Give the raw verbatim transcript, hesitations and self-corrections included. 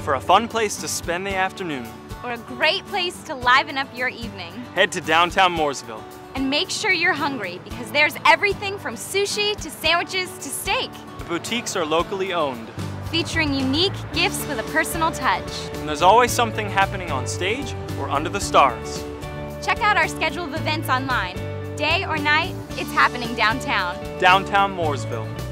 for a fun place to spend the afternoon. Or a great place to liven up your evening. Head to downtown Mooresville. And make sure you're hungry, because there's everything from sushi to sandwiches to steak. The boutiques are locally owned. Featuring unique gifts with a personal touch. And there's always something happening on stage or under the stars. Check out our schedule of events online. Day or night, it's happening downtown. Downtown Mooresville.